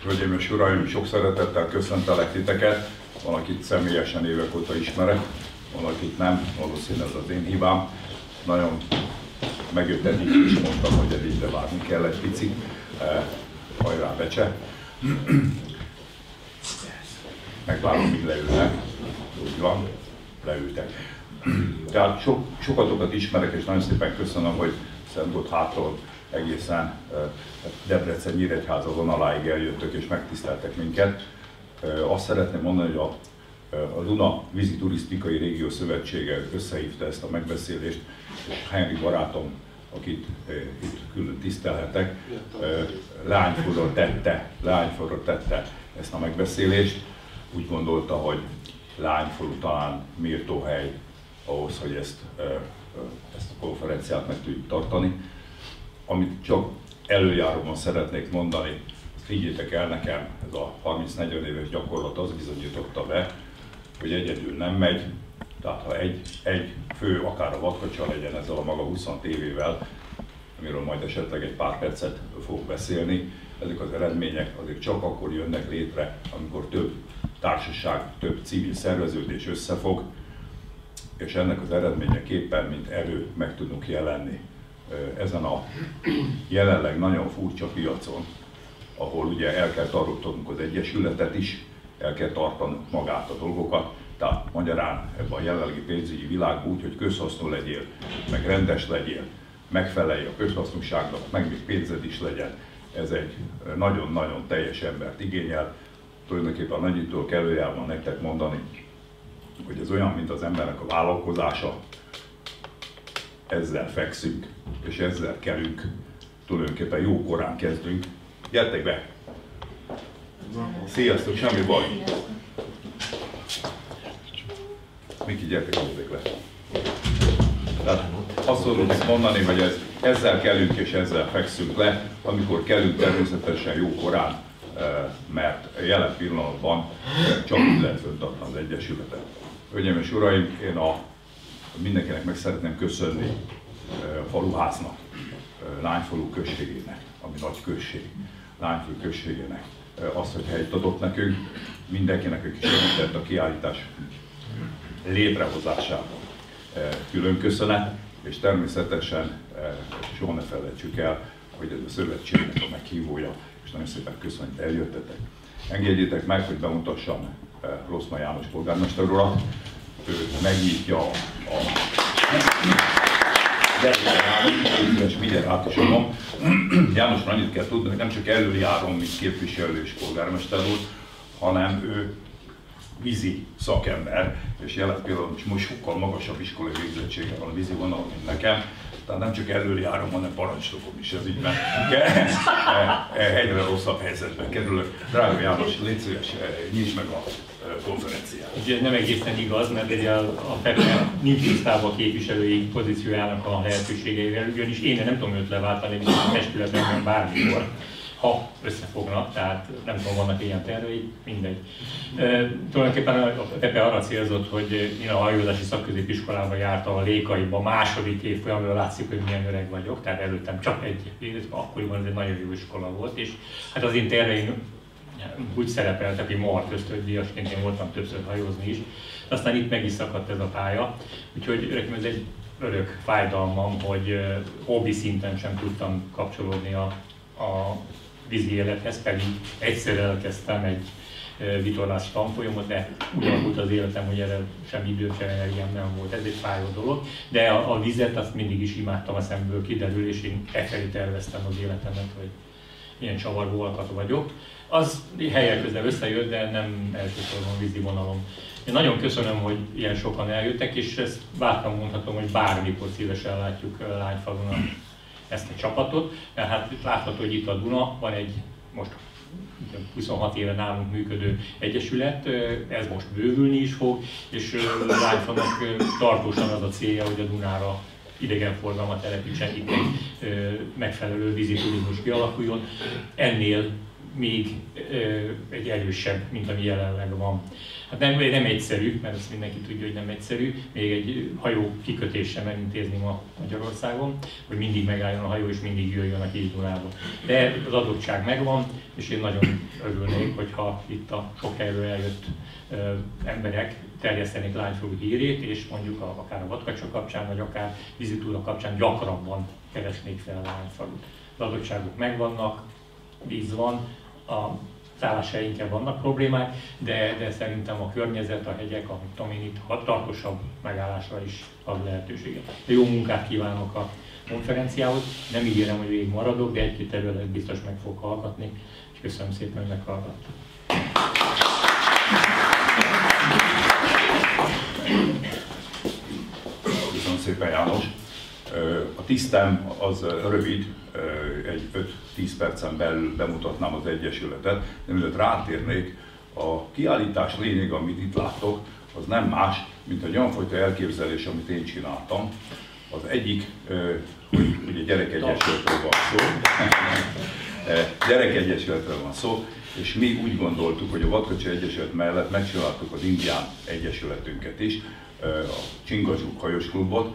Hölgyeim és uraim, sok szeretettel köszöntelek titeket. Van, akit személyesen évek óta ismerek, van, akit nem, valószínűleg ez az én hibám. Nagyon megjött Edith, és mondtam, hogy Edithre várni kell egy picit. Hajrá, Becse! Megvárom, míg leülnek. Úgy van, leültek. Tehát sokatokat ismerek, és nagyon szépen köszönöm, hogy Szentgotthától egészen Debrecen-Nyíregyháza vonaláig eljöttök és megtiszteltek minket. Azt szeretném mondani, hogy a Duna Vízi Turisztikai Régió Szövetsége összehívta ezt a megbeszélést, és Henrik barátom, akit itt külön tisztelhetek, leányforra tette ezt a megbeszélést. Úgy gondolta, hogy Leányfalu talán méltó hely ahhoz, hogy ezt a konferenciát meg tudjuk tartani. Amit csak előjáróban szeretnék mondani, higgyétek el nekem, ez a 30-40 éves gyakorlat az bizonyította be, hogy egyedül nem megy. Tehát ha egy fő, akár a vadkacsa legyen ezzel a maga 20 évével, amiről majd esetleg egy pár percet fogok beszélni, ezek az eredmények azért csak akkor jönnek létre, amikor több társaság, több civil szerveződés összefog, és ennek az eredményeképpen, mint erő meg tudunk jelenni ezen a jelenleg nagyon furcsa piacon, ahol ugye el kell tartanunk az Egyesületet is, el kell tartanunk magát a dolgokat, tehát magyarán ebben a jelenlegi pénzügyi világban úgy, hogy közhasznú legyél, meg rendes legyél, megfelelj a közhasznúságnak, meg még pénzed is legyen. Ez egy nagyon-nagyon teljes embert igényel. Tulajdonképpen annyitól kell előjárban nektek mondani, hogy ez olyan, mint az embernek a vállalkozása. Ezzel fekszünk, és ezzel kelünk. Tulajdonképpen jó korán kezdünk. Gyertek be! Sziasztok, semmi baj! Miki, gyertek le! Tehát azt tudom mondani, hogy ezzel kelünk és ezzel fekszünk le, amikor kelünk természetesen jó korán, mert jelen pillanatban csak úgy lehet föntartani az Egyesületet. Hölgyeim és uraim, én mindenkinek meg szeretném köszönni a faluháznak, Lányfalu községének, ami nagy község, Lányfalu községének azt, hogy helyt adott nekünk, mindenkinek, aki segített a kiállítás létrehozásában. Külön köszönet, és természetesen soha ne felejtsük el, hogy ez a szövetségnek a meghívója, és nagyon szépen köszönöm, hogy eljöttetek. Engedjétek meg, hogy bemutassam Rosszman János polgármester urat. Ő megnyitja a és mindjárt át is adom. Jánosra annyit kell tudni, hogy nem csak előjárom, mint képviselő és polgármester úr, hanem ő vízi szakember, és jelen pillanatban most sokkal magasabb iskolai végzettsége van a vízi vonalon, mint nekem. Tehát nem csak előjárom, hanem parancsnokom is ez ügyben. Egyre rosszabb helyzetben kerülök. Drága János, légy szíves, nyisd meg a konferenciát. Ugye nem egészen igaz, mert ugye a PEPE nincs tisztában a képviselői pozíciójának a lehetőségeivel, ugyanis én nem tudom őt leváltani, mint a testületben bármikor, ha összefognak, tehát nem tudom, vannak ilyen tervei, mindegy. Tulajdonképpen a PEPE arra célzott, hogy én a hajózási szakközépiskolában jártam a Lékaiba, második évfolyamról látszik, hogy milyen öreg vagyok, tehát előttem csak egy év, akkoriban ez egy nagyon jó iskola volt, és hát az én terveim úgy szerepeltek, hogy mohart ösztöndíjasként én voltam többször hajózni is, aztán itt meg is szakadt ez a pálya, úgyhogy ez egy örök fájdalmam, hogy hobbi szinten sem tudtam kapcsolódni a vízi élethez, pedig egyszer elkezdtem egy vitorlás tanfolyamot, de úgy alakult az életem, hogy erre sem időm, sem energiám nem volt, ez egy fájó dolog. De a vizet azt mindig is imádtam, a szemből kiderül, és én efelé terveztem az életemet, hogy ilyen csavargó alkat vagyok. Az helyek közben összejött, de nem elsősorban vízi vonalon. Én nagyon köszönöm, hogy ilyen sokan eljöttek, és ezt bátran mondhatom, hogy bármikor szívesen látjuk Lányfalun ezt a csapatot, mert hát látható, hogy itt a Duna, van egy most 26 éve nálunk működő egyesület, ez most bővülni is fog, és Lányfalnak tartósan az a célja, hogy a Dunára idegenforgalmat telepítsen, itt egy megfelelő vízi turizmus kialakuljon. Ennél még egy erősebb, mint ami jelenleg van. Hát nem egyszerű, mert azt mindenki tudja, hogy nem egyszerű, még egy hajó kikötéssel elintézni ma Magyarországon, hogy mindig megálljon a hajó és mindig jöjjön a Kis-Dunába. De az adottság megvan, és én nagyon örülnék, hogyha itt a sok helyről eljött emberek terjesztenék Lányfalu hírét, és mondjuk akár a vadkacsa kapcsán, vagy akár vizitúra kapcsán gyakrabban keresnék fel Lányfalut. Az adottságok megvannak, víz van, a szálláshelyeinkkel vannak problémák, de szerintem a környezet, a hegyek, amit tudom én, itt tartósabb megállásra is ad lehetőséget. De jó munkát kívánok a konferenciához, nem ígérem, hogy végig maradok, de egy-két területet biztos meg fog hallgatni, és köszönöm szépen, hogy meghallgattak. Köszönöm szépen, János. A tisztem az rövid, egy 5-10 percen belül bemutatnám az Egyesületet, de mielőtt rátérnék, a kiállítás lényeg, amit itt láttok, az nem más, mint egy olyanfajta elképzelés, amit én csináltam. Az egyik, hogy ugye gyerekegyesületről van szó, gyerekegyesületről van szó, és mi úgy gondoltuk, hogy a Vadkacsa Egyesület mellett megcsináltuk az Indián Egyesületünket is, a Csingazsuk hajós klubot.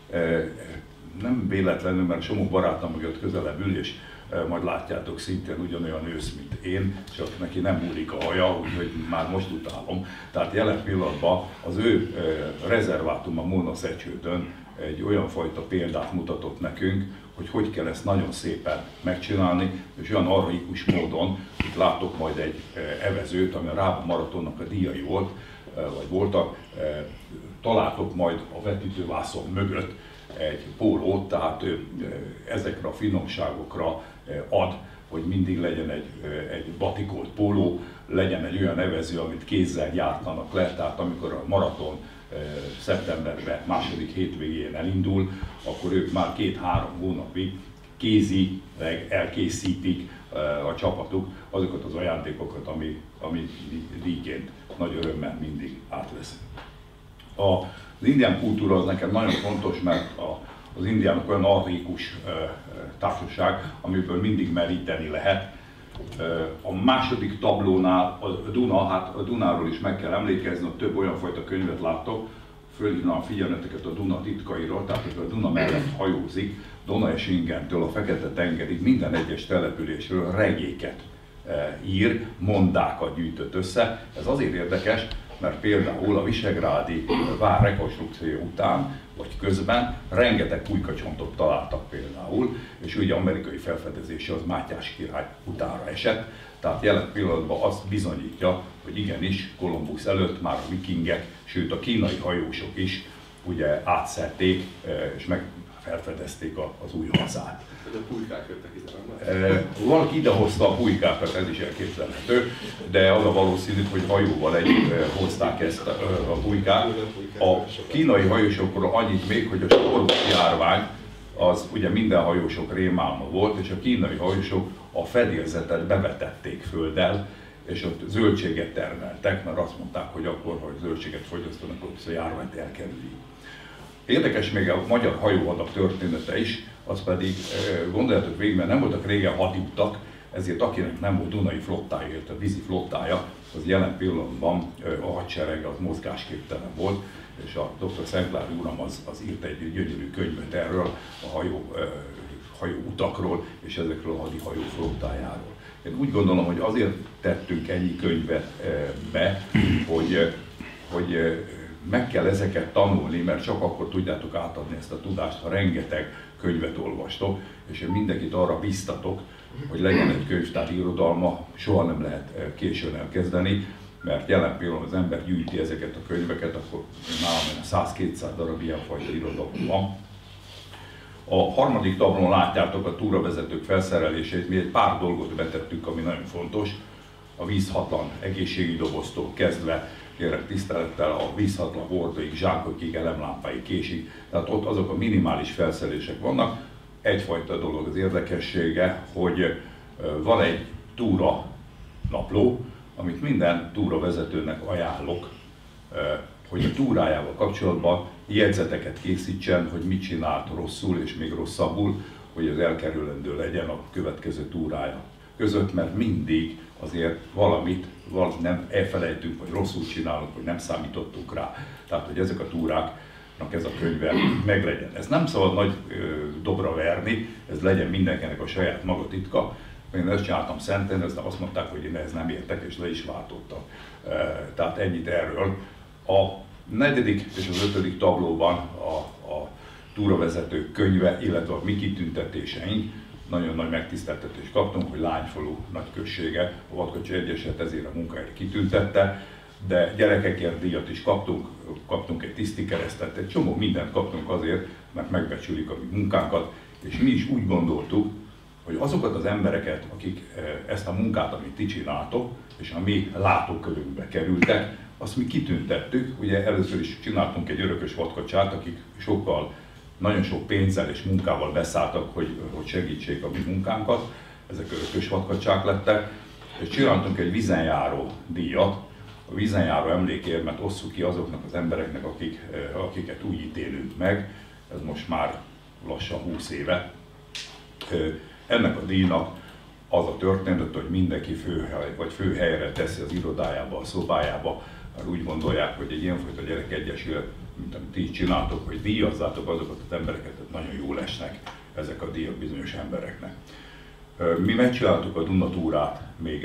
Nem véletlenül, mert somó barátom mögött közelebb ül, és majd látjátok, szintén ugyanolyan ősz, mint én, csak neki nem múlik a haja, úgyhogy már most utálom. Tehát jelen pillanatban az ő rezervátum a Móna-Szecsődön egy olyan fajta példát mutatott nekünk, hogy kell ezt nagyon szépen megcsinálni, és olyan archaikus módon, itt látok majd egy evezőt, ami a Rába maratonnak a díjai volt, vagy voltak, találtok majd a vetítővászon mögött egy pólót, tehát ezekre a finomságokra ad, hogy mindig legyen egy batikolt póló, legyen egy olyan evező, amit kézzel gyártanak le, tehát amikor a maraton szeptemberben, második hétvégén elindul, akkor ők már 2-3 hónapig kézileg elkészítik a csapatuk azokat az ajándékokat, ami díjként nagy örömmel mindig átvesz. Az indián kultúra az nekem nagyon fontos, mert az indiánok olyan archaikus társaság, amiből mindig meríteni lehet. A második tablónál a Duna, hát a Dunáról is meg kell emlékezni, ott több olyan fajta könyvet láttok, fölhívnám figyelmeteket a Duna titkairól, tehát hogy a Duna mellett hajózik, Donaueschingentől a Fekete-tengerig minden egyes településről regéket ír, mondákat gyűjtött össze. Ez azért érdekes, mert például a visegrádi vár rekonstrukciója után, vagy közben rengeteg pulykacsontot találtak például, és ugye amerikai felfedezése az Mátyás király utánra esett, tehát jelen pillanatban azt bizonyítja, hogy igenis Kolumbusz előtt már a vikingek, sőt a kínai hajósok is ugye átszerték és felfedezték az új hazát. De a pulykák jöttek ide, valaki idehozta a pulykákat, ez is elképzelhető, de az a valószínű, hogy hajóval együtt hozták ezt a pulykát. A kínai hajósokról annyit még, hogy a sporus járvány az ugye minden hajósok rémálma volt, és a kínai hajósok a fedélzetet bevetették földdel, és ott zöldséget termeltek, mert azt mondták, hogy akkor, ha zöldséget fogyasztanak, akkor a járványt elkerülik. Érdekes még a magyar hajóhadak története is, az pedig gondoljatok végig, mert nem voltak régen hadiutak, ezért akinek nem volt Dunai flottája, illetve a vízi flottája, az jelen pillanatban a hadsereg az mozgásképtelen volt, és a dr. Szentlári uram az írt egy gyönyörű könyvet erről, a hajó utakról és ezekről a hadi hajó flottájáról. Én úgy gondolom, hogy azért tettünk ennyi könyvet be, hogy meg kell ezeket tanulni, mert csak akkor tudjátok átadni ezt a tudást, ha rengeteg könyvet olvastok, és én mindenkit arra biztatok, hogy legyen egy könyvtár irodalma, soha nem lehet későn elkezdeni, mert jelen pillanatban az ember gyűjti ezeket a könyveket, akkor nálam 100-200 darab ilyenfajta irodalom van. A harmadik tablón látjátok a túravezetők felszerelését, mi egy pár dolgot betettük, ami nagyon fontos. A vízhatlan egészségügyi doboztól kezdve, kérlek tisztelettel a vízhatlan hordóig, zsákokig, elemlámpáig, késig, tehát ott azok a minimális felszerelések vannak. Egyfajta dolog az érdekessége, hogy van egy túra napló, amit minden túravezetőnek ajánlok, hogy a túrájával kapcsolatban jegyzeteket készítsen, hogy mit csinált rosszul és még rosszabbul, hogy az elkerülendő legyen a következő túrája között, mert mindig azért valamit nem elfelejtünk, vagy rosszul csinálunk, vagy nem számítottunk rá. Tehát, hogy ezek a túráknak ez a könyve meglegyen. Ez nem szabad nagy dobra verni, ez legyen mindenkinek a saját maga titka. Én ezt csináltam Szenten, azt mondták, hogy én ehhez nem értek, és le is váltottam. Tehát ennyit erről. A 4. és az 5. tablóban a túravezetők könyve, illetve a mi kitüntetéseink, nagyon nagy megtiszteltetést kaptunk, hogy Lányfalu nagyközsége, a Vadkocsi Egyeset ezért a munkáért kitüntette, de gyerekekért díjat is kaptunk egy tisztikeresztet, egy csomó mindent kaptunk azért, mert megbecsülik a mi munkánkat, és mi is úgy gondoltuk, hogy azokat az embereket, akik ezt a munkát, amit ti csináltok, és a mi látókörünkbe kerültek, azt mi kitüntettük. Ugye először is csináltunk egy örökös vadkacsát, akik nagyon sok pénzzel és munkával beszálltak, hogy segítsék a mi munkánkat. Ezek örökös vadkacsák lettek. És csináltunk egy vízenjáró díjat, a vízenjáró emlékérmet osszuk ki azoknak az embereknek, akiket úgy ítélünk meg. Ez most már lassan 20 éve. Ennek a díjnak az a történet, hogy mindenki főhelyre teszi az irodájába, a szobájába, mert úgy gondolják, hogy egy ilyenfajta gyerekegyesület, mint amit ti csináltok, hogy díjazzátok azokat az embereket, tehát nagyon jól esnek ezek a díjak bizonyos embereknek. Mi megcsináltuk a Duna túrát még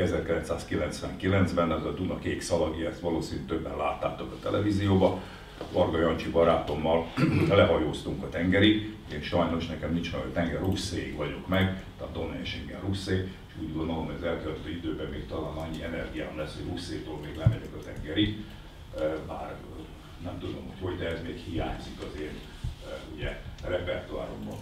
1999-ben, ez a Duna kék szalagi, ezt valószínűleg többen láttátok a televízióba. Varga Jancsi barátommal lehajóztunk a tengerig, én sajnos nekem nincs olyan tenger, russzéig vagyok meg, tehát Donaueschingen russzé, és úgy gondolom, hogy az elkövetkező időben még talán annyi energiám lesz, hogy russzétól még lemegyek a tengerig, bár nem tudom, hogy de ez még hiányzik azért ugye repertoáromban.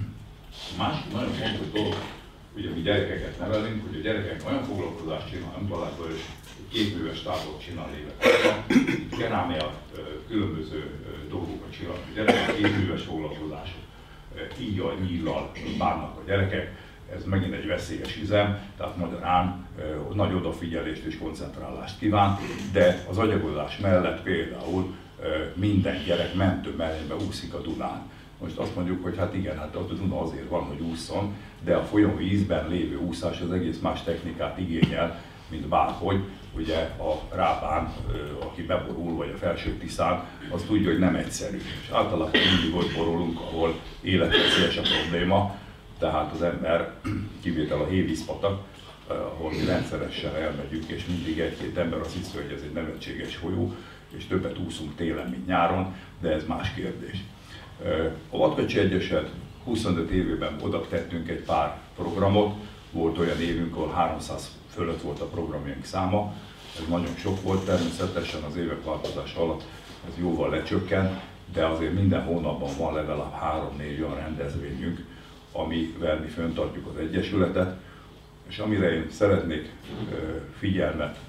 Másik nagyon fontos dolog, ugye mi gyerekeket nevelünk, hogy a gyerekek olyan foglalkozást csinálnak, Balázsban is 2 műves tábort csinál évek. Kerámia különböző dolgokat csinálnak. A gyerekek 2 műves foglalkozások. Ígyal, nyíllal bánnak a gyerekek. Ez megint egy veszélyes üzem, tehát magyarán nagy odafigyelést és koncentrálást kíván, de az agyagozás mellett például minden gyerek mentő mellénybe úszik a Dunán. Most azt mondjuk, hogy hát igen, hát a Duna azért van, hogy ússzon, de a folyóvízben lévő úszás az egész más technikát igényel, mint bárhogy. Ugye a Rábán, aki beborul, vagy a Felső-Tiszán, az tudja, hogy nem egyszerű. És általában mindig ott borulunk, ahol életveszélyes a probléma, tehát az ember, kivétel a Hévízpatak, ahol mi rendszeresen elmegyünk, és mindig 1-2 ember azt hiszi, hogy ez egy nevetséges folyó, és többet úszunk télen, mint nyáron, de ez más kérdés. A Vadkocsi Egyeset 25 évében oda tettünk egy pár programot, volt olyan évünk, ahol 300 fölött volt a programjaink száma, ez nagyon sok volt, természetesen az évek változása alatt ez jóval lecsökkent, de azért minden hónapban van legalább 3-4 olyan rendezvényünk, amivel mi fenntartjuk az Egyesületet, és amire én szeretnék figyelmet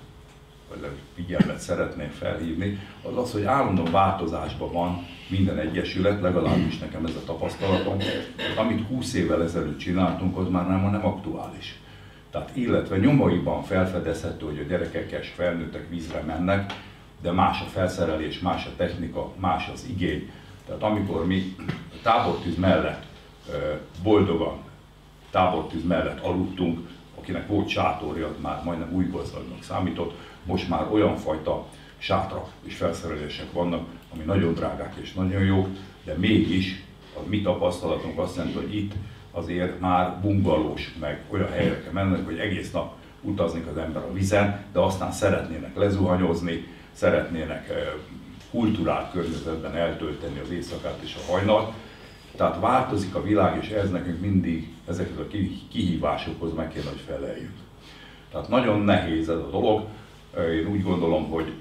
szeretnék felhívni, az az, hogy állandó változásban van minden egyesület, legalábbis nekem ez a tapasztalatom, hogy amit 20 évvel ezelőtt csináltunk, az már nem aktuális. Tehát illetve nyomaiban felfedezhető, hogy a gyerekek és felnőttek vízre mennek, de más a felszerelés, más a technika, más az igény. Tehát amikor mi tábortűz mellett boldogan tábortűz mellett aludtunk, akinek volt sátorja, az már majdnem új gazdagnak számított, most már olyan fajta sátrak és felszerelések vannak, ami nagyon drágák és nagyon jók, de mégis a mi tapasztalatunk azt jelenti, hogy itt azért már bungalós, meg olyan helyre kell mennek, hogy egész nap utazni az ember a vízen, de aztán szeretnének lezuhanyozni, szeretnének kulturált környezetben eltölteni az éjszakát és a hajnalt. Tehát változik a világ, és ez nekünk mindig ezekhez a kihívásokhoz meg kéne, hogy feleljünk. Tehát nagyon nehéz ez a dolog. Én úgy gondolom, hogy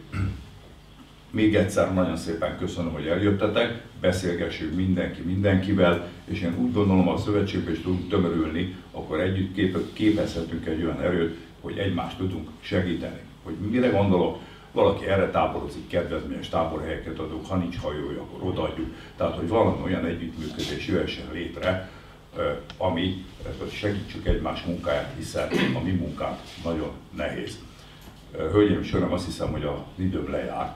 még egyszer nagyon szépen köszönöm, hogy eljöttetek, beszélgessünk mindenki mindenkivel, és én úgy gondolom, ha a szövetségbe is tudunk tömörülni, akkor együtt képezhetünk egy olyan erőt, hogy egymást tudunk segíteni. Hogy mire gondolok? Valaki erre táborozik, kedvezményes táborhelyeket adunk, ha nincs hajója, akkor odaadjuk. Tehát, hogy valami olyan együttműködés jöhessen létre, ami segítsük egymás munkáját, hiszen a mi munkánk nagyon nehéz. Hölgyeim és Uraim, azt hiszem, hogy az időm lejárt.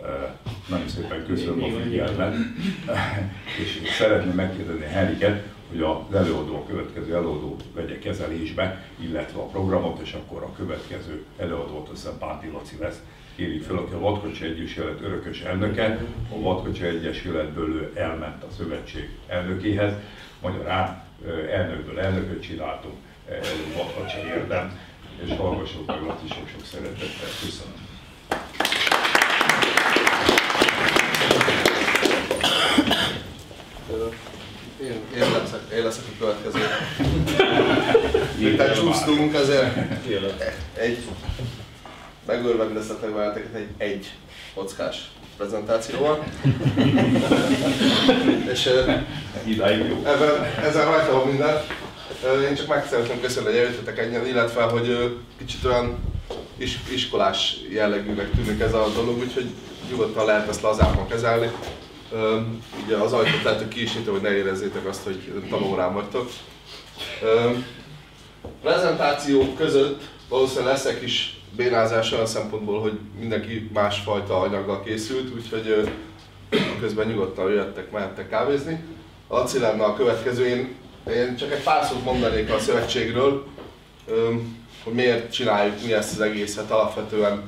Nagyon szépen köszönöm a figyelmet, és szeretném megkérdezni Henriket, hogy az előadó, a következő előadó vegye kezelésbe, illetve a programot, és akkor a következő előadót aztán Pánti Laci lesz. Kérjük fel, aki a Vadkocsi Egyesület örökös elnöke, a Vadkocsi Egyesületből ő elment a szövetség elnökéhez, magyarán elnökből elnököt csináltunk, Vadkocsi érdem, és hallgassuk meg Laci sok-sok szeretettel. Köszönöm. Én leszek a következő. Tehát csúsztunk, ezért megörvendeztetek veleteket egy kockás prezentációval. És ezen rajta van minden. Én csak meg szeretném köszönni, hogy eljöttetek ennyien, illetve hogy kicsit olyan iskolás jellegűnek tűnik ez a dolog, úgyhogy nyugodtan lehet ezt lazábban kezelni. Ugye az ajtót lehet, hogy ki is nyitom, hogy ne érezzétek azt, hogy tanórán vagytok. Prezentációk között valószínűleg leszek is bénázás olyan szempontból, hogy mindenki másfajta anyaggal készült, úgyhogy közben nyugodtan jöttek, mehettek kávézni. A Laci lenne a következő. Én csak egy pár szót mondanék a szövetségről, hogy miért csináljuk mi ezt az egészet. Alapvetően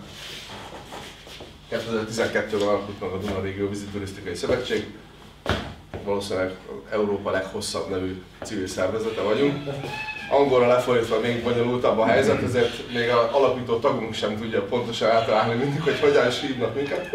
2012-ben alakult meg a Duna Régió Víziturisztikai Szövetség. Valószínűleg Európa leghosszabb nevű civil szervezete vagyunk. Angolra lefordítva még bonyolultabb a helyzet, ezért még az alapító tagunk sem tudja pontosan általálni mindig, hogy hogyan is hívnak minket.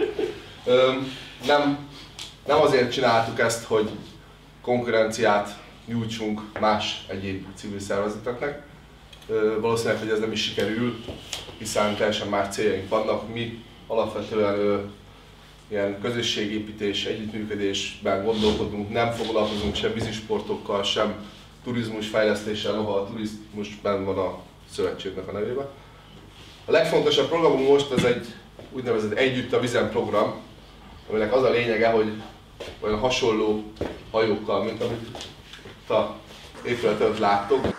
Nem azért csináltuk ezt, hogy konkurenciát nyújtsunk más egyéb civil szervezeteknek. Valószínűleg, hogy ez nem is sikerül, hiszen teljesen más céljaink vannak. Mi alapvetően ilyen közösségépítés, együttműködésben gondolkodunk, nem foglalkozunk sem vízisportokkal, sem turizmusfejlesztéssel, noha a turizmus benn van a szövetségnek a nevében. A legfontosabb programunk most ez egy úgynevezett Együtt a Vízen program, aminek az a lényege, hogy olyan hasonló hajókkal, mint amit itt a épület előtt láttok.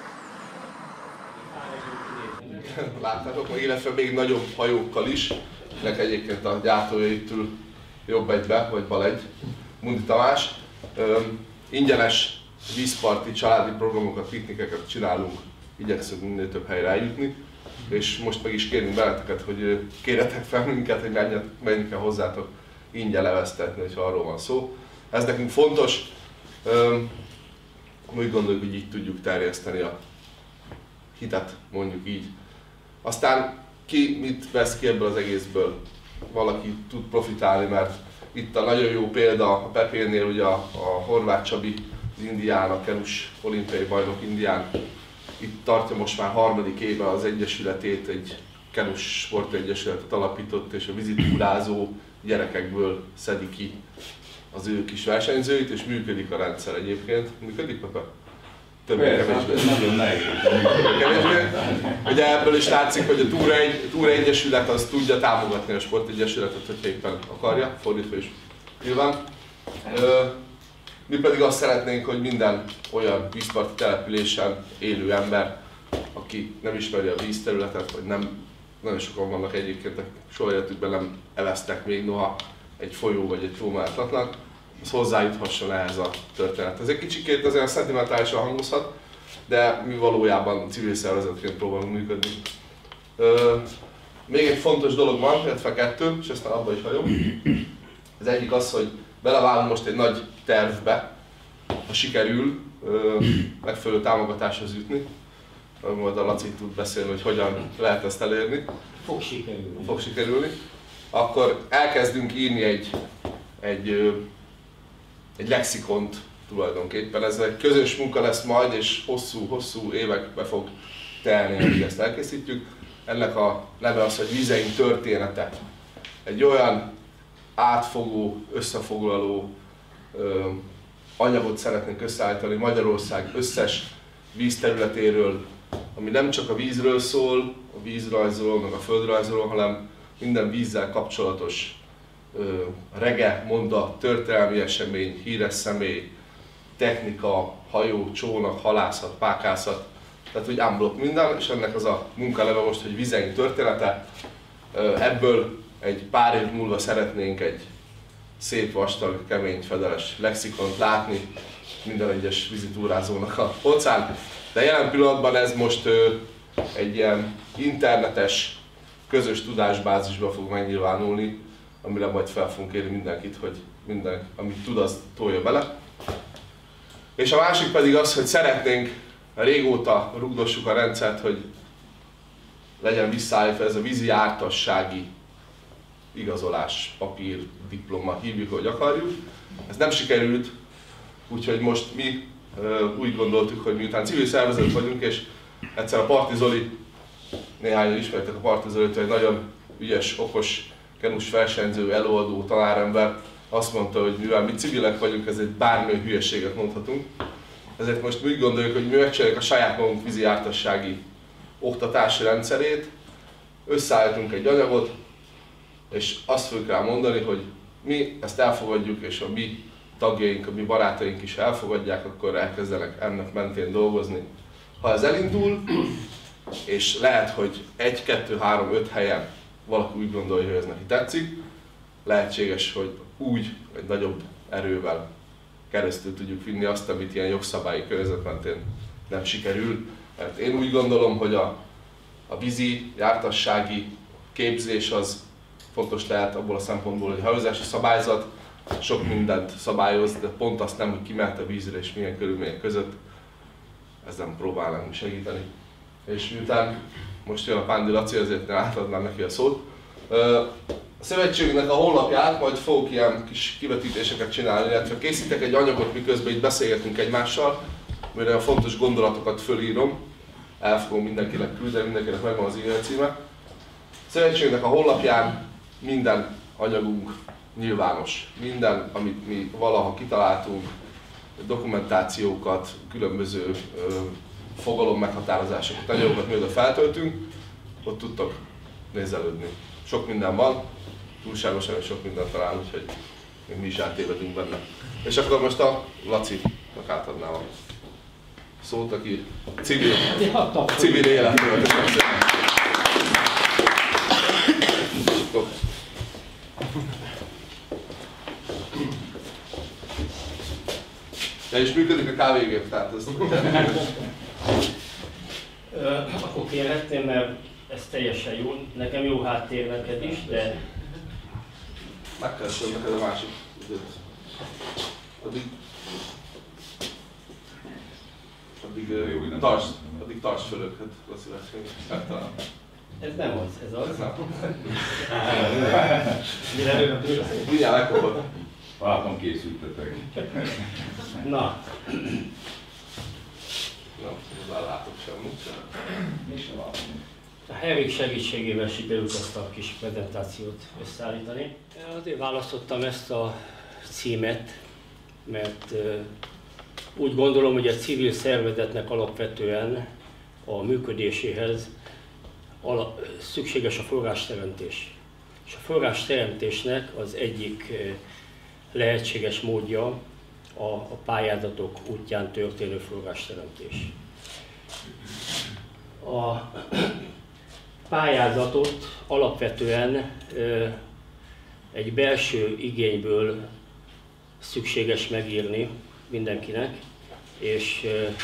Láttátok, illetve még nagyobb hajókkal is, ennek egyébként a gyártója itt ül jobb egybe, vagy bal egy, Mundi Tamás. Ingyenes vízparti családi programokat, piknikeket csinálunk, igyekszünk minél több helyre eljutni, és most meg is kérünk beleteket, hogy kérjetek fel minket, hogy menjünk el hozzátok ingyen leveztetni, hogyha arról van szó. Ez nekünk fontos, úgy gondoljuk, hogy így tudjuk terjeszteni a hitet, mondjuk így. Aztán ki mit vesz ki ebből az egészből? Valaki tud profitálni, mert itt a nagyon jó példa a Pepénél, ugye a Horváth Csabi, az indián, a kerus olimpiai bajnok indián. Itt tartja most már harmadik éve az egyesületét, egy kerus sportegyesületet alapított, és a vízitúrázó gyerekekből szedi ki az ő kis versenyzőit, és működik a rendszer egyébként. Működik, Pepe? Többé-kevésbé. Nagyon nehéz. Ugye ebből is látszik, hogy a Túra Egyesület az tudja támogatni a sportegyesületet, hogyha éppen akarja, fordítva is nyilván. Mi pedig azt szeretnénk, hogy minden olyan vízparti településen élő ember, aki nem ismeri a vízterületet, vagy nem, nagyon sokan vannak egyébként, akik soha életükben nem eveztek még noha egy folyó vagy egy tó mellett, az hozzájuthasson ehhez a történet. Ez egy kicsikét azért szentimentálisan hangozhat, de mi valójában civil szervezetként próbálunk működni. Még egy fontos dolog van, illetve kettő, és aztán abba is hagyom. Az egyik az, hogy belevágunk most egy nagy tervbe, ha sikerül megfelelő támogatáshoz jutni. Majd a Laci tud beszélni, hogy hogyan lehet ezt elérni. Fog sikerülni. Akkor elkezdünk írni egy lexikont tulajdonképpen. Ez egy közös munka lesz majd, és hosszú évekbe fog telni, amíg ezt elkészítjük. Ennek a neve az, hogy Vízeink története. Egy olyan átfogó, összefoglaló anyagot szeretnénk összeállítani Magyarország összes vízterületéről, ami nem csak a vízről szól, a vízrajzról, meg a földrajzról, hanem minden vízzel kapcsolatos rege, mondat, történelmi esemény, híres személy, technika, hajó, csónak, halászat, pákászat, tehát úgy unblock minden, és ennek az a munkaneve most, hogy Vízeink története. Ebből egy pár év múlva szeretnénk egy szép, vastag, kemény, fedeles lexikont látni, minden egyes vízitúrázónak a polcán. De jelen pillanatban ez most egy ilyen internetes, közös tudásbázisba fog megnyilvánulni, amire majd fel fogunk kérni mindenkit, hogy minden, amit tud, azt tolja bele. És a másik pedig az, hogy szeretnénk, régóta rugdossuk a rendszert, hogy legyen visszaállítva ez a vízi jártassági igazolás, papír, diploma, hívjuk, hogy akarjuk. Ez nem sikerült, úgyhogy most mi úgy gondoltuk, hogy miután civil szervezet vagyunk, és egyszer a Parti Zoli, néhányan ismertek a Parti Zolit, egy nagyon ügyes, okos, kenus versenyző, előadó, tanárember, azt mondta, hogy mivel mi civilek vagyunk, ezért bármilyen hülyeséget mondhatunk. Ezért most úgy gondoljuk, hogy mi megcsináljuk a saját magunk vízi jártassági oktatási rendszerét, összeállítunk egy anyagot, és azt fogjuk rá mondani, hogy mi ezt elfogadjuk, és a mi tagjaink, a mi barátaink is elfogadják, akkor elkezdenek ennek mentén dolgozni. Ha ez elindul, és lehet, hogy 1, 2, 3, 5 helyen valaki úgy gondolja, hogy ez neki tetszik, lehetséges, hogy úgy egy nagyobb erővel keresztül tudjuk vinni azt, amit ilyen jogszabályi környezet mentén nem sikerül. Mert én úgy gondolom, hogy a vízi jártassági képzés az fontos lehet abból a szempontból, hogy a hajózási szabályzat sok mindent szabályoz, de pont azt nem, hogy ki mehet a vízre és milyen körülmények között, ezen próbálnánk segíteni. És miután most jön a Pándi Laci, ezért átadnám neki a szót. A szövetségünknek a honlapját majd fogok ilyen kis kivetítéseket csinálni, illetve készítek egy anyagot, miközben itt beszélgetünk egymással, amire a fontos gondolatokat fölírom, el fogom mindenkinek küldeni, mindenkinek megvan az e-mail címe. A szövetségünknek a honlapján minden anyagunk nyilvános. Minden, amit mi valaha kitaláltunk, dokumentációkat, különböző fogalom meghatározásokat, anyagokat mi oda feltöltünk, ott tudtok nézelődni. Sok minden van, túlságosan sok mindent talán, úgyhogy még mi is áttévedünk benne. És akkor most a Lacinak átadnám a szót, aki civil életről. Ja, és működik a kávégép, tehát ez... Akkor kérhetném, mert ez teljesen jó. Nekem jó háttér neked is, de... Megkeresem neked a másik időt. Addig tartsd föl őket, Laci, megtalálom. Ez nem az, ez az. Ez nem. Mire Mindjárt megkapod. Látom, készültetek. Na. Nem, hozzá látok semmit sem. A Henrik segítségével sikerült ezt a kis prezentációt összeállítani. Azért választottam ezt a címet, mert úgy gondolom, hogy a civil szervezetnek alapvetően a működéséhez szükséges a forrásteremtés. És a forrásteremtésnek az egyik lehetséges módja a pályázatok útján történő forrásteremtés. A pályázatot alapvetően egy belső igényből szükséges megírni mindenkinek, és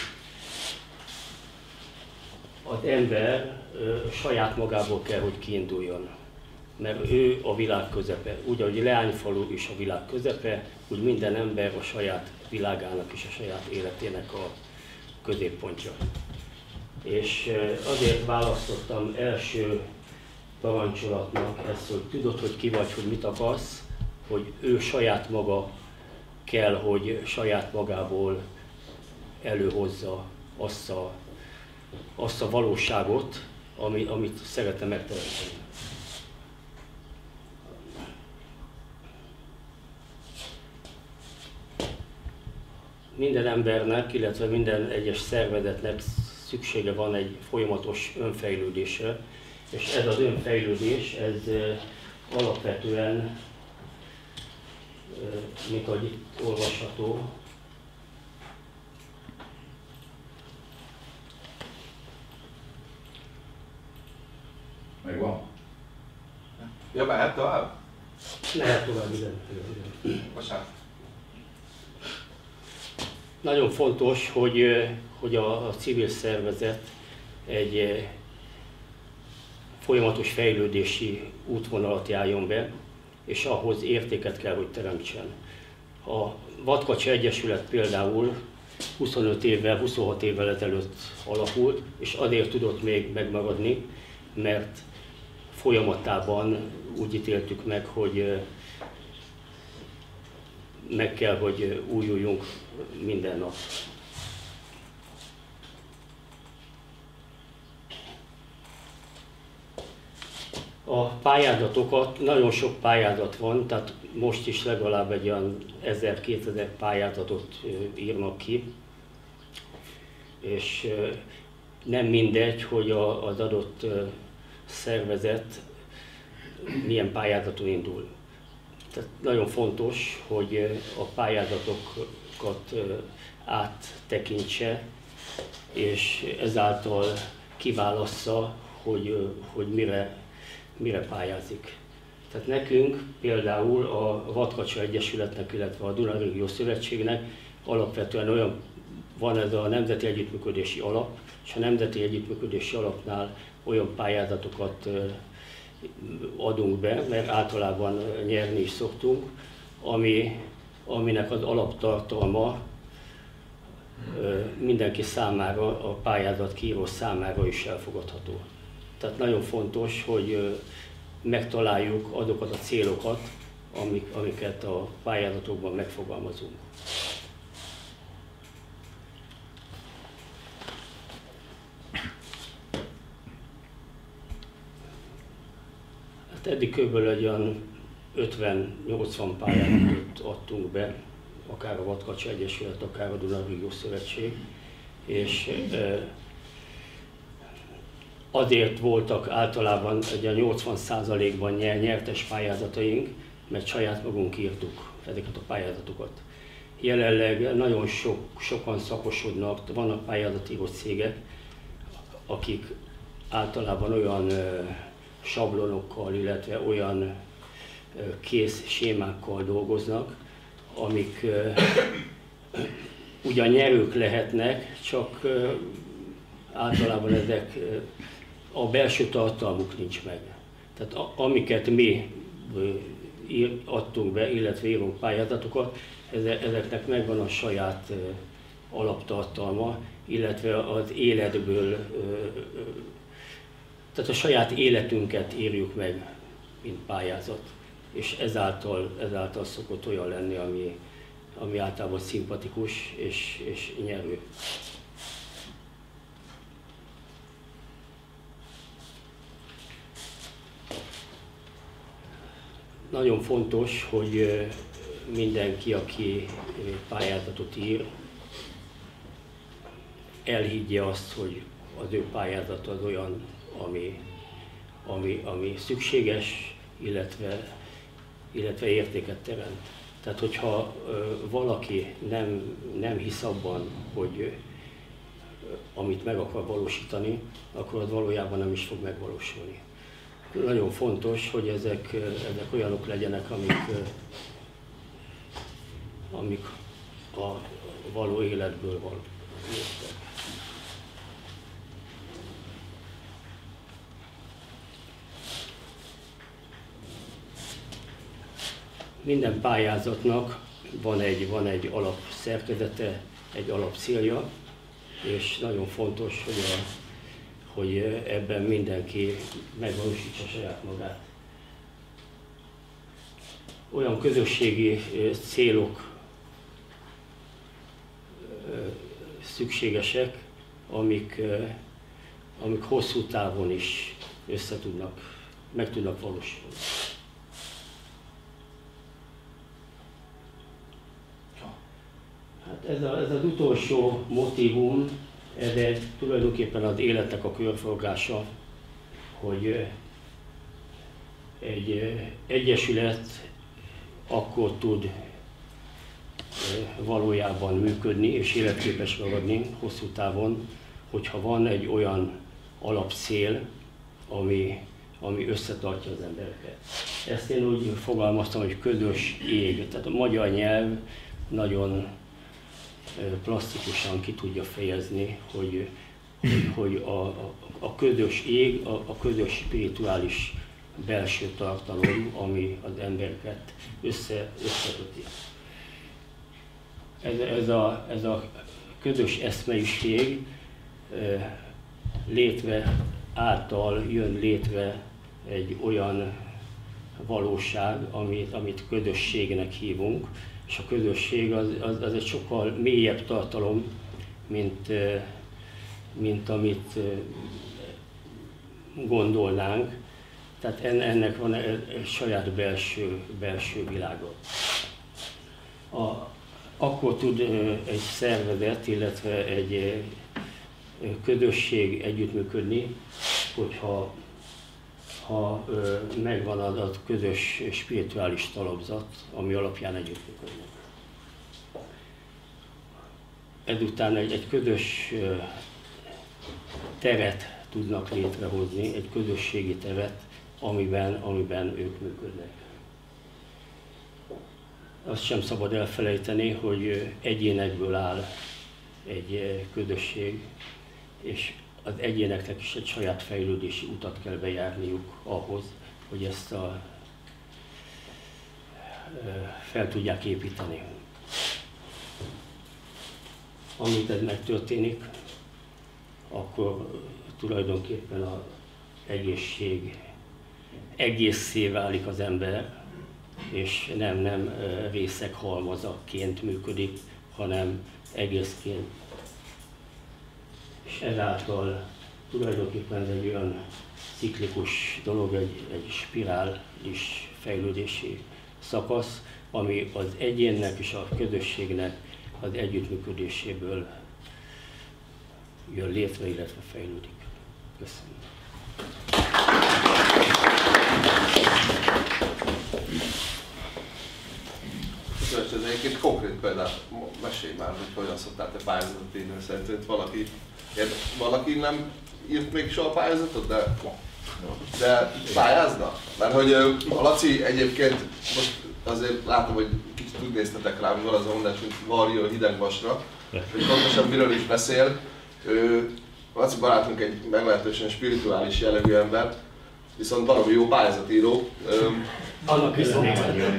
az ember saját magából kell, hogy kiinduljon. Mert ő a világ közepe. Úgy, ahogy Leányfalu is a világ közepe, úgy minden ember a saját világának és a saját életének a középpontja. És azért választottam első parancsolatnak ezt, hogy tudod, hogy ki vagy, hogy mit akarsz, hogy ő saját maga kell, hogy saját magából előhozza azt a valóságot, amit szeretne megteremteni. Minden embernek, illetve minden egyes szervezetnek szüksége van egy folyamatos önfejlődésre, és ez az önfejlődés, ez alapvetően, mint ahogy itt olvasható, Megvan? Ja, mehet tovább? lehet tovább, igen. Bocsánat. Nagyon fontos, hogy a civil szervezet egy folyamatos fejlődési útvonalat járjon be, és ahhoz értéket kell, hogy teremtsen. A Vadkacsa Egyesület például 25 évvel, 26 évvel ezelőtt alakult, és azért tudott még megmaradni, mert folyamatában úgy ítéltük meg, hogy meg kell, hogy újuljunk minden nap. A pályázatokat, nagyon sok pályázat van, tehát most is legalább egy olyan 1000-2000 pályázatot írnak ki, és nem mindegy, hogy az adott szervezet milyen pályázaton indul. Tehát nagyon fontos, hogy a pályázatokat áttekintse, és ezáltal kiválassza, hogy mire pályázik. Tehát nekünk például a Vadkacsa Egyesületnek, illetve a Duna-régió Szövetségnek alapvetően olyan van ez a Nemzeti Együttműködési Alap, és a Nemzeti Együttműködési Alapnál olyan pályázatokat adunk be, mert általában nyerni is szoktunk, aminek az alaptartalma mindenki számára, a pályázat kiíró számára is elfogadható. Tehát nagyon fontos, hogy megtaláljuk azokat a célokat, amiket a pályázatokban megfogalmazunk. Hát eddig kb. Egy olyan 50-80 pályázatot adtunk be, akár a Vadkacsa Egyesület, akár a Duna-régió Szövetség, és azért voltak általában egy 80%-ban nyertes pályázataink, mert saját magunk írtuk ezeket a pályázatokat. Jelenleg nagyon sokan szakosodnak, vannak pályázatíró cégek, akik általában olyan sablonokkal, illetve olyan kész sémákkal dolgoznak, amik ugyan nyerők lehetnek, csak általában ezek a belső tartalmuk nincs meg. Tehát amiket mi adtunk be, illetve írunk pályázatokat, ezeknek megvan a saját alaptartalma, illetve az életből, tehát a saját életünket írjuk meg, mint pályázat. És ezáltal szokott olyan lenni, ami általában szimpatikus és nyerő. Nagyon fontos, hogy mindenki, aki pályázatot ír, elhiggye azt, hogy az ő pályázata az olyan, ami szükséges, illetve értéket teremt. Tehát, hogyha valaki nem hisz abban, hogy amit meg akar valósítani, akkor az valójában nem is fog megvalósulni. Nagyon fontos, hogy ezek olyanok legyenek, amik a való életből van. Minden pályázatnak van egy alapszerkezete, egy alapcélja, és nagyon fontos, hogy ebben mindenki megvalósítsa saját magát. Olyan közösségi célok szükségesek, amik hosszú távon is meg tudnak valósulni. Hát ez az utolsó motívum, ez tulajdonképpen az életnek a körforgása, hogy egy egyesület akkor tud valójában működni és életképes maradni hosszú távon, hogyha van egy olyan alapcél, ami összetartja az embereket. Ezt én úgy fogalmaztam, hogy közös ég. Tehát a magyar nyelv nagyon plastikusan ki tudja fejezni, hogy a közös ég, a közös spirituális belső tartalom, ami az embereket összeköti. Ez a közös eszmeiség létre által jön létre egy olyan valóság, amit közösségnek hívunk, és a közösség az egy sokkal mélyebb tartalom, mint amit gondolnánk. Tehát ennek van egy saját belső világa. Akkor tud egy szervezet, illetve egy közösség együttműködni, hogyha megvan az közös spirituális talapzat, ami alapján együttműködnek. Ezután egy közös teret tudnak létrehozni, egy közösségi teret, amiben ők működnek. Azt sem szabad elfelejteni, hogy egyénekből áll egy közösség, és az egyéneknek is egy saját fejlődési utat kell bejárniuk ahhoz, hogy ezt fel tudják építeni. Amint ez megtörténik, akkor tulajdonképpen az egészség egészé válik az ember, és nem részek halmazaként működik, hanem egészként. És ezáltal tulajdonképpen ez egy olyan ciklikus dolog, egy spirális fejlődési szakasz, ami az egyénnek és a közösségnek az együttműködéséből jön létre, illetve fejlődik. Köszönöm. Ez egyébként konkrét példát, mesélj már, hogy hogyan szoktál te pályázatot írni, szerinted valaki nem írt még soha pályázatot, de pályázna? Mert hogy a Laci egyébként, most azért látom, hogy kicsit úgy néztetek rám, van az a mondás, mint varjú hidegvasra, hogy pontosan miről is beszél. Laci barátunk egy meglehetősen spirituális jellegű ember, viszont valami jó pályázatíró. Annak ellenére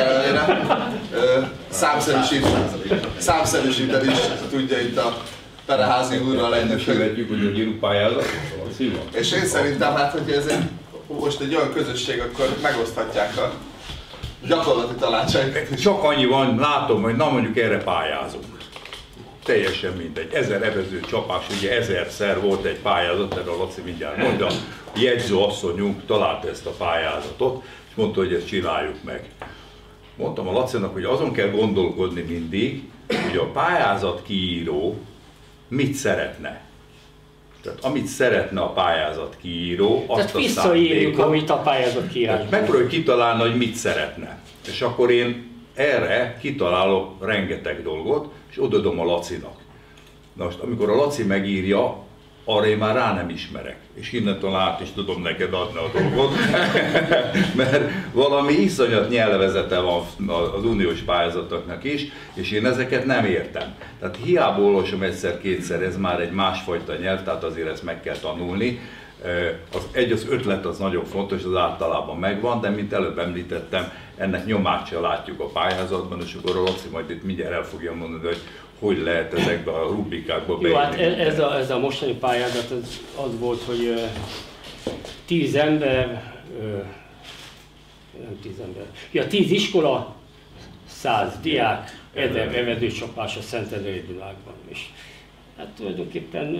számszerűsíteni is tudja itt a Pereházi úrral együtt. Követjük, hogy egy író pályázat. És én szerintem, hát, hogy ez most egy olyan közösség, akkor megoszthatják a gyakorlati tanácsaikat. Csak annyi van, látom, hogy na mondjuk erre pályázunk. Teljesen mindegy. 1000 evező csapás, ugye 1000-szer volt egy pályázat, erre a Laci mindjárt mondja. A jegyző asszonyunk találta ezt a pályázatot, és mondta, hogy ezt csináljuk meg. Mondtam a Lacinak, hogy azon kell gondolkodni mindig, hogy a pályázat kiíró mit szeretne. Tehát amit szeretne a pályázat kiíró, azt a visszaírjuk, amit a pályázat kiírás. Megpróbáljuk kitalálni, hogy mit szeretne. És akkor én erre kitalálok rengeteg dolgot, és odadom a Lacinak. Na most, amikor a Laci megírja, arra én már rá nem ismerek. És innentől át is tudom neked adni a dolgot, mert valami iszonyat nyelvezete van az uniós pályázatoknak is, és én ezeket nem értem. Tehát hiába olvasom egyszer-kétszer, ez már egy másfajta nyelv, tehát azért ezt meg kell tanulni. Az ötlet az nagyon fontos, az általában megvan, de mint előbb említettem, ennek nyomát se látjuk a pályázatban, és akkor a Laci majd itt mindjárt el fogja mondani, hogy lehet ezekbe a rubrikákba beírni. Jó, hát ez a mostani pályázat az volt, hogy 10 ember, nem 10 ember, 10 iskola, 100 diák, 1000 evezőcsapás a Szentendrei Dunákban. És hát tulajdonképpen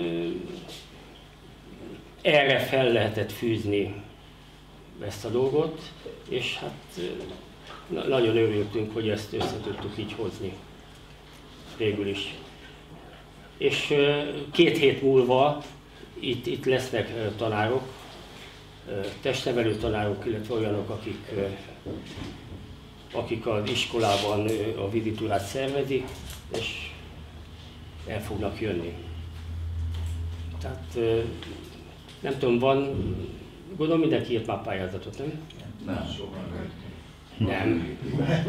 erre fel lehetett fűzni ezt a dolgot, és hát nagyon örültünk, hogy ezt össze tudtuk így hozni végül is. És 2 hét múlva itt lesznek tanárok, testnevelő tanárok, illetve olyanok, akik az iskolában a vizitúrát szervezik, és el fognak jönni. Tehát nem tudom, gondolom mindenki írt már pályázatot, nem? Nem. Nem.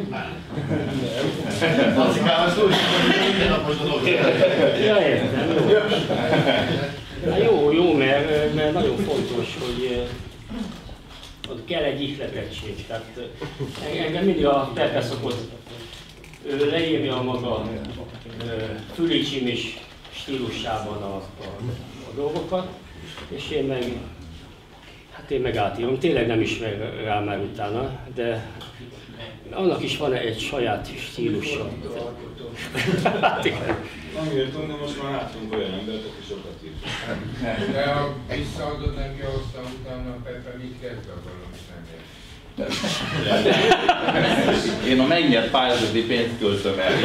Ja, értem, jó. Hát jó, mert nagyon fontos, hogy ott kell egy ihletettség. Tehát engem mindig a Pepe szokott leírja a maga fülicsimis stílusában a dolgokat, és én meg átírom. Tényleg nem ismer rá már utána, de annak is van egy saját stílusa. Hát igen. Amiért tudom, most már látunk olyan embert, aki sokat ír. De ha visszaadod neki aztán utána a Pepe, mit kezd abban, amit nem ért? Én a megnyert pályázati pénzt költöm el.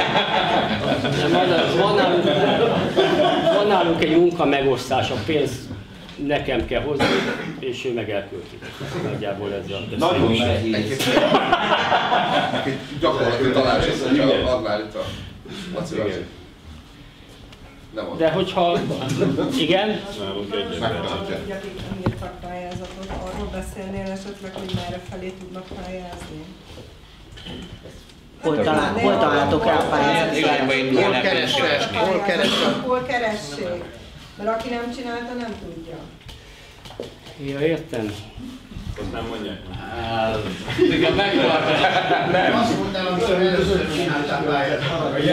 Van nálunk egy munka megosztás, a pénzt nekem kell hozni, és ő meg elkölti. Nagyjából ez a... Nagyon nehéz. Gyakorlatilag találás össze, csak adnál itt a Lacival. De hogyha... Igen? Akik nem írtak pályázatot, arról beszélnél esetleg, hogy merre felé tudnak pályázni? Hol találtok rá a pályázatot? Hol keressék? Mert aki nem csinálta, nem tudja. Ja, értem. Azt nem mondják. Igen, megtartani. Azt mondtál, amikor először csináltál pályázatot.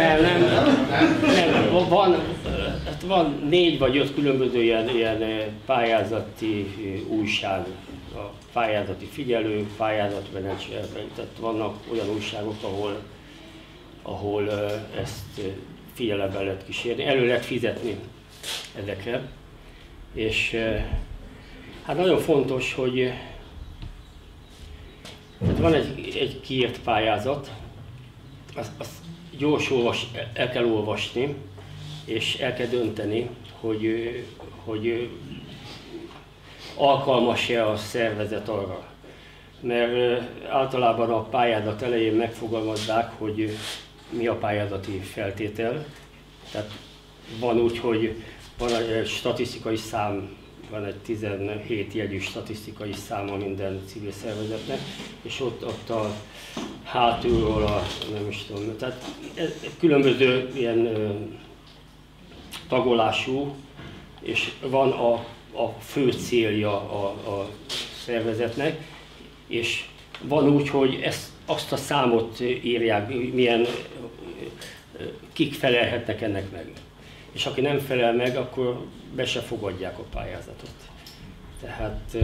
Nem. Van 4 vagy 5 különböző ilyen pályázati újság. A pályázati figyelő, pályázatmenedzser, tehát vannak olyan újságok, ahol ezt figyelembe lehet kísérni, elő lehet fizetni ezekre. És hát nagyon fontos, hogy van egy kiírt pályázat, azt gyorsan el kell olvasni, és el kell dönteni, hogy alkalmas-e a szervezet arra. Mert általában a pályázat elején megfogalmazzák, hogy mi a pályázati feltétel. Tehát van úgy, hogy van egy statisztikai szám, van egy 17 jegyű statisztikai száma minden civil szervezetnek, és ott a hátulról nem is tudom, tehát különböző ilyen tagolású, és van a fő célja a szervezetnek, és van úgy, hogy azt a számot írják, kik felelhetnek ennek meg. És aki nem felel meg, akkor be se fogadják a pályázatot. Tehát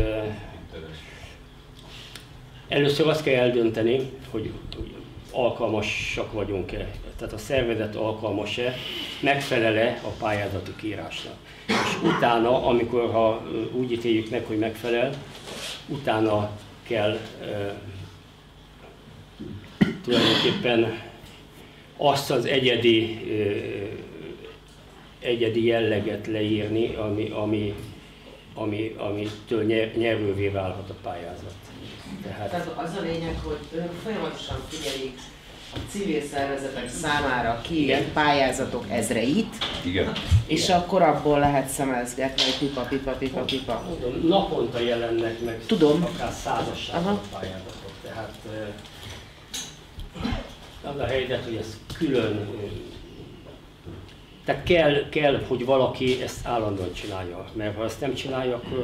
először azt kell eldönteni, hogy alkalmasak vagyunk-e, tehát a szervezet alkalmas-e, megfelel-e a pályázati kiírásnak. És utána, ha úgy ítéljük meg, hogy megfelel, utána kell tulajdonképpen azt az egyedi jelleget leírni, amitől nyerővé válhat a pályázat. Tehát az a lényeg, hogy önök folyamatosan figyelik a civil szervezetek számára kiírt pályázatok ezreit, Igen. és akkor abból lehet szemezgetni, hogy pipa. Naponta jelennek meg akár százasságban a pályázatok. Tehát az a helyzet, hogy ez külön. Tehát kell, hogy valaki ezt állandóan csinálja, mert ha ezt nem csinálja, akkor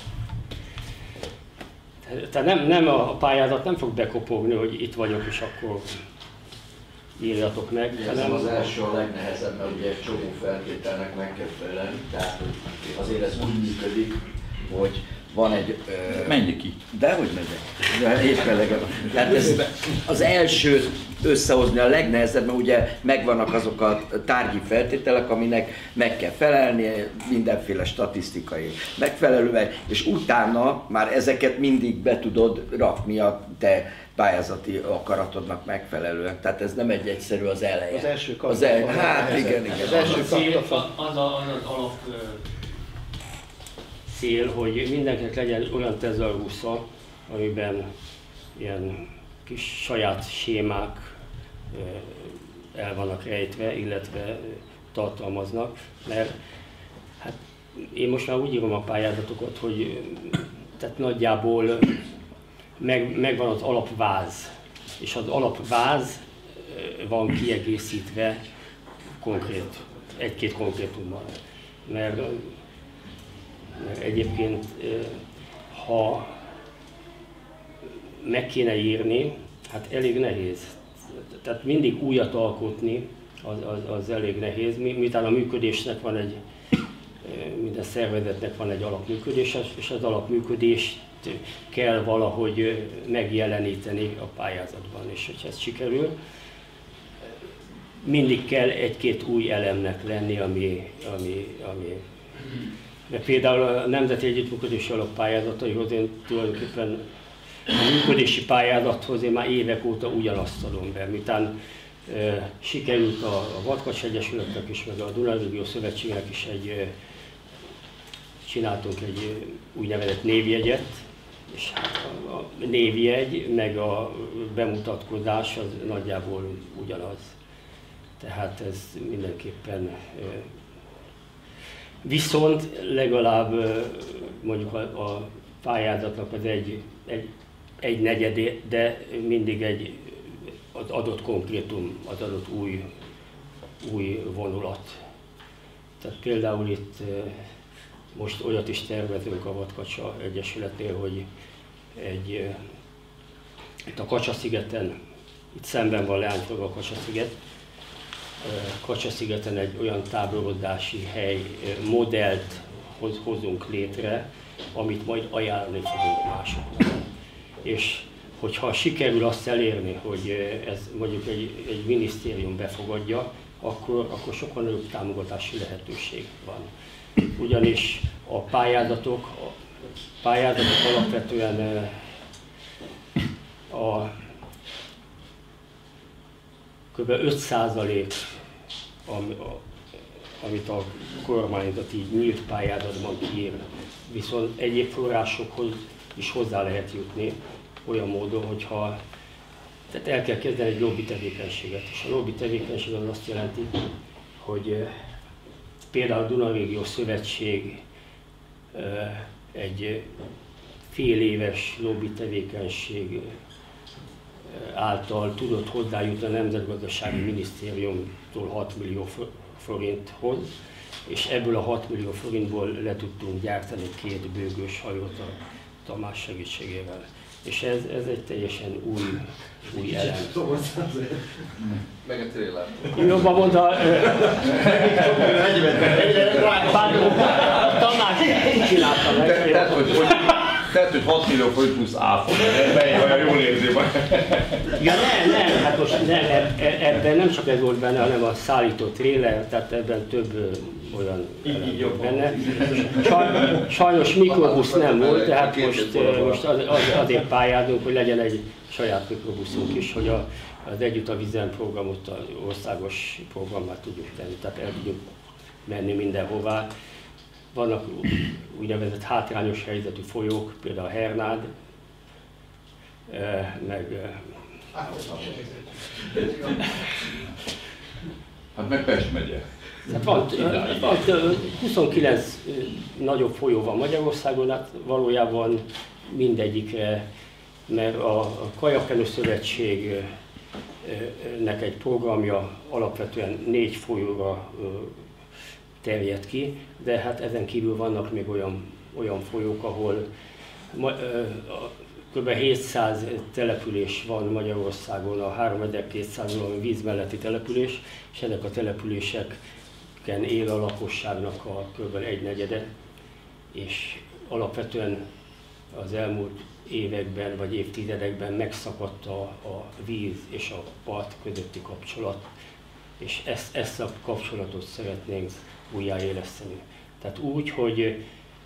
tehát nem a pályázat nem fog bekopogni, hogy itt vagyok, és akkor írjatok meg. Ez az első a legnehezebb, mert ugye egy csomó feltételnek meg kell felelni, tehát azért ez úgy működik, hogy van egy... Menj ki! Dehogy megyek. De éppen legalább. Tehát ez az első összehozni a legnehezebb, mert ugye megvannak azok a tárgyi feltételek, aminek meg kell felelni, mindenféle statisztikai megfelelően, és utána már ezeket mindig be tudod rakni a te pályázati akaratodnak megfelelően. Tehát ez nem egy egyszerű az eleje. Az első hát igen. Az első az alap cél, hogy mindenkinek legyen olyan tezaurusa, amiben ilyen kis saját sémák el vannak rejtve, illetve tartalmaznak, mert hát én most már úgy írom a pályázatokat, hogy tehát nagyjából megvan az alapváz, és az alapváz van kiegészítve egy-két konkrétummal. Mert egyébként, ha meg kéne írni, hát elég nehéz. Tehát mindig újat alkotni, az elég nehéz, miután a működésnek van minden szervezetnek van egy alapműködés, és az alapműködést kell valahogy megjeleníteni a pályázatban, és hogyha ez sikerül, mindig kell egy-két új elemnek lenni, de például a Nemzeti Együttműködési Alap pályázataihoz én tulajdonképpen a működési pályázathoz én már évek óta ugyanazt adom be, miután sikerült a Vadkacs Egyesületnek is, meg a Duna-Régió Szövetségnek is csináltunk egy úgynevezett névjegyet, és a névjegy meg a bemutatkozás az nagyjából ugyanaz. Tehát ez mindenképpen viszont legalább mondjuk a pályázatnak az egy negyedé, de mindig az adott konkrétum, az adott új vonulat. Tehát például itt most olyat is tervezünk a Vadkacsa Egyesületnél, hogy itt a Kacsa-szigeten, itt szemben van Leányfalu a Kacsa-sziget, Kacsa-szigeten egy olyan táborodási hely modellt hozunk létre, amit majd ajánlani fogunk másoknak. És hogyha sikerül azt elérni, hogy ez mondjuk egy minisztérium befogadja, akkor sokkal nagyobb támogatási lehetőség van. Ugyanis a pályázatok alapvetően kb. 5%, amit a kormányzati nyílt pályázatban kiír, viszont egyéb forrásokhoz is hozzá lehet jutni olyan módon, hogyha tehát el kell kezdeni egy lobby tevékenységet. És a lobby tevékenység az azt jelenti, hogy például a Duna-Régió Szövetség egy fél éves lobby tevékenység által tudott hozzájutni a Nemzetgazdasági Minisztériumtól 6 millió forinthoz, és ebből a 6 millió forintból le tudtunk gyártani 2 bőgős hajót a Tamás segítségével. És ez egy teljesen új elem. Meg a tréler. Jobban mondta, Tamás csinálta meg. Tehát, hogy 6 millió forint plusz áfa, mely olyan jól érzi majd. Ja nem, hát most ebben nem csak ez volt benne, hanem a szállító tréler, tehát ebben több olyan volt benne. Sajnos mikrobusz nem volt, tehát most azért pályázunk, hogy legyen egy saját mikrobuszunk is, hogy az Együtt a Vízen programot, az országos programmá tudjuk tenni, tehát el tudjuk menni mindenhová. Vannak úgynevezett hátrányos helyzetű folyók, például a Hernád, meg Pest megye. Hát van 29 nagyobb folyó van Magyarországon, hát valójában mindegyikre, mert a Kajakkenő Szövetségnek egy programja alapvetően 4 folyóra terjed ki, de hát ezen kívül vannak még olyan folyók, ahol kb. 700 település van Magyarországon, a 3200 valami víz melletti település, és ennek a településeken él a lakosságnak a kb. 1/4, és alapvetően az elmúlt években vagy évtizedekben megszakadt a víz és a part közötti kapcsolat, és ezt a kapcsolatot szeretnénk újjáéleszteni. Tehát úgy, hogy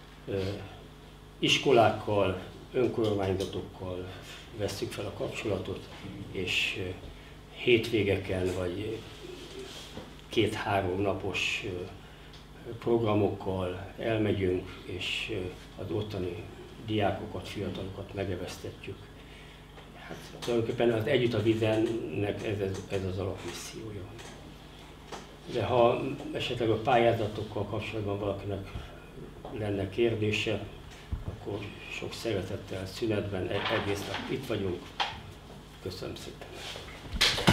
iskolákkal, önkormányzatokkal vesszük fel a kapcsolatot, és hétvégeken vagy 2-3 napos programokkal elmegyünk, és az ottani diákokat, fiatalokat megeveztetjük. Hát tulajdonképpen az Együtt a Vízennek ez az alapmissziója. De ha esetleg a pályázatokkal kapcsolatban valakinek lenne kérdése, akkor sok szeretettel, szünetben egész nap itt vagyunk. Köszönöm szépen!